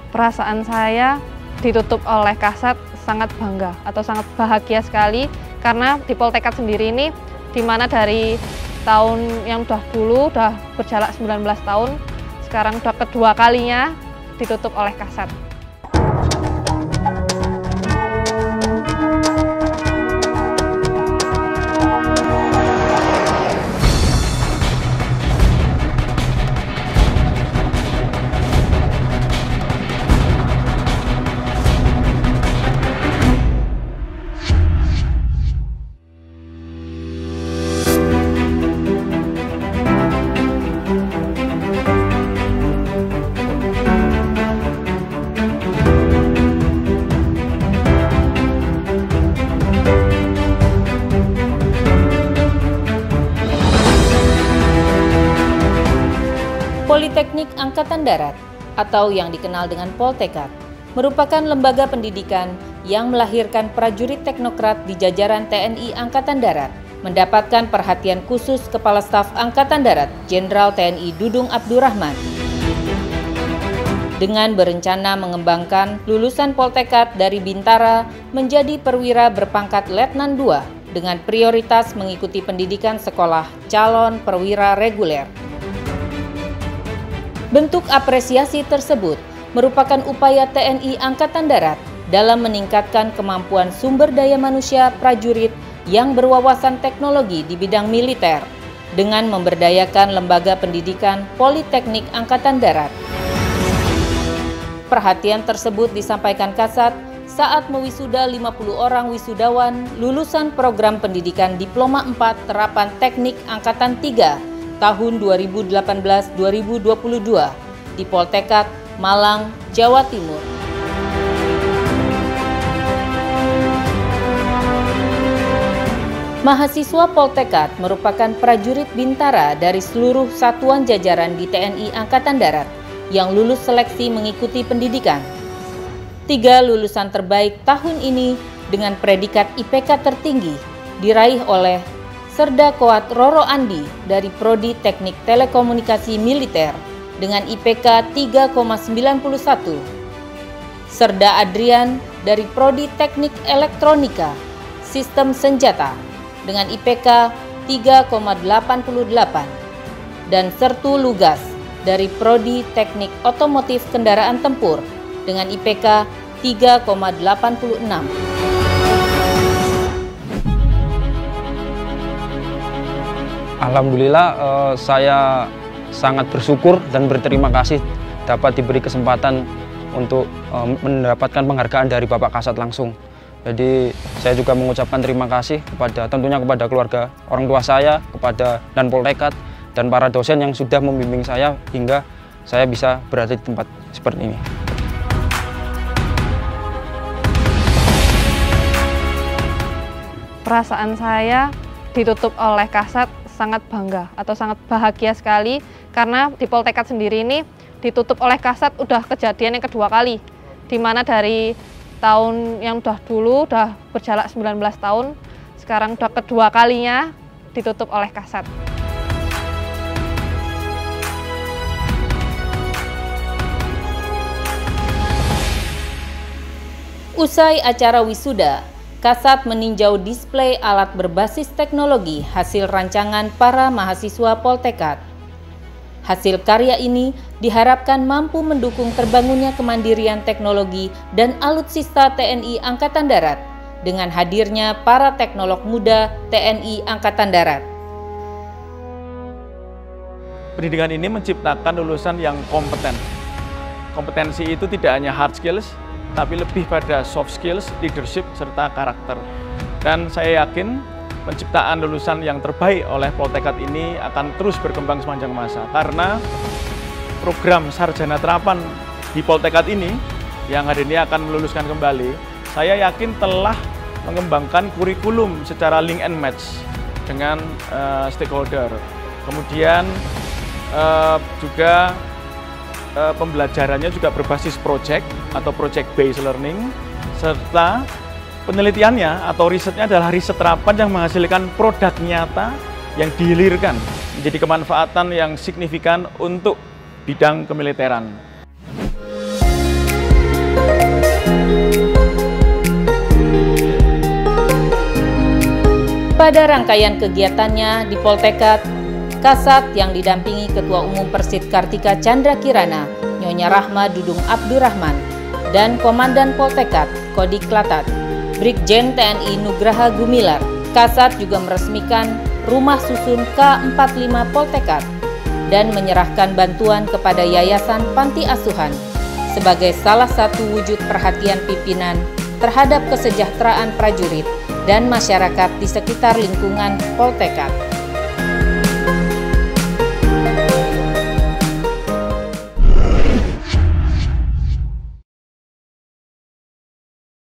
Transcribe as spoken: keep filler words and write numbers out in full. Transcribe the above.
Perasaan saya ditutup oleh Kasat sangat bangga atau sangat bahagia sekali karena di Poltekkad sendiri ini di mana dari tahun yang udah dulu udah berjalan sembilan belas tahun, sekarang udah kedua kalinya ditutup oleh Kasat. Politeknik Angkatan Darat atau yang dikenal dengan Poltekkad merupakan lembaga pendidikan yang melahirkan prajurit teknokrat di jajaran T N I Angkatan Darat, mendapatkan perhatian khusus Kepala Staf Angkatan Darat Jenderal T N I Dudung Abdurrahman. Dengan berencana mengembangkan lulusan Poltekkad dari Bintara menjadi perwira berpangkat Letnan dua dengan prioritas mengikuti pendidikan sekolah calon perwira reguler. Bentuk apresiasi tersebut merupakan upaya T N I Angkatan Darat dalam meningkatkan kemampuan sumber daya manusia prajurit yang berwawasan teknologi di bidang militer dengan memberdayakan lembaga pendidikan Politeknik Angkatan Darat. Perhatian tersebut disampaikan Kasat saat mewisuda lima puluh orang wisudawan lulusan program pendidikan Diploma empat Terapan Teknik Angkatan tiga tahun dua ribu delapan belas dua ribu dua puluh dua di Poltekkad, Malang, Jawa Timur. Mahasiswa Poltekkad merupakan prajurit Bintara dari seluruh satuan jajaran di T N I Angkatan Darat yang lulus seleksi mengikuti pendidikan. Tiga lulusan terbaik tahun ini dengan predikat I P K tertinggi diraih oleh Serda Koat Roro Andi dari Prodi Teknik Telekomunikasi Militer dengan I P K tiga koma sembilan satu, Serda Adrian dari Prodi Teknik Elektronika Sistem Senjata dengan I P K tiga koma delapan delapan, dan Sertu Lugas dari Prodi Teknik Otomotif Kendaraan Tempur dengan I P K tiga koma delapan enam. Alhamdulillah eh, saya sangat bersyukur dan berterima kasih dapat diberi kesempatan untuk eh, mendapatkan penghargaan dari Bapak Kasat langsung. Jadi saya juga mengucapkan terima kasih kepada tentunya kepada keluarga orang tua saya, kepada dan Poltekkad dan para dosen yang sudah membimbing saya hingga saya bisa berada di tempat seperti ini. Perasaan saya ditutup oleh Kasat sangat bangga atau sangat bahagia sekali karena di Poltekkad sendiri ini ditutup oleh Kasat udah kejadian yang kedua kali, di mana dari tahun yang udah dulu udah berjalan sembilan belas tahun, sekarang udah kedua kalinya ditutup oleh Kasat. Usai acara wisuda, Kasat meninjau display alat berbasis teknologi hasil rancangan para mahasiswa Poltekkad. Hasil karya ini diharapkan mampu mendukung terbangunnya kemandirian teknologi dan alutsista T N I Angkatan Darat dengan hadirnya para teknolog muda T N I Angkatan Darat. Pendidikan ini menciptakan lulusan yang kompeten. Kompetensi itu tidak hanya hard skills, tapi lebih pada soft skills, leadership, serta karakter. Dan saya yakin penciptaan lulusan yang terbaik oleh Poltekkad ini akan terus berkembang sepanjang masa. Karena program Sarjana Terapan di Poltekkad ini, yang hari ini akan meluluskan kembali, saya yakin telah mengembangkan kurikulum secara link and match dengan uh, stakeholder. Kemudian uh, juga uh, pembelajarannya juga berbasis project atau project based learning, serta penelitiannya atau risetnya adalah riset terapan yang menghasilkan produk nyata yang dihilirkan menjadi kemanfaatan yang signifikan untuk bidang kemiliteran. Pada rangkaian kegiatannya di Poltekkad, Kasat yang didampingi Ketua Umum Persit Kartika Chandra Kirana, Nyonya Rahma Dudung Abdurrahman, dan Komandan Poltekkad Kodik Klatat, Brigjen T N I Nugraha Gumilar. Kasat juga meresmikan Rumah Susun K empat puluh lima Poltekkad dan menyerahkan bantuan kepada Yayasan Panti Asuhan sebagai salah satu wujud perhatian pimpinan terhadap kesejahteraan prajurit dan masyarakat di sekitar lingkungan Poltekkad.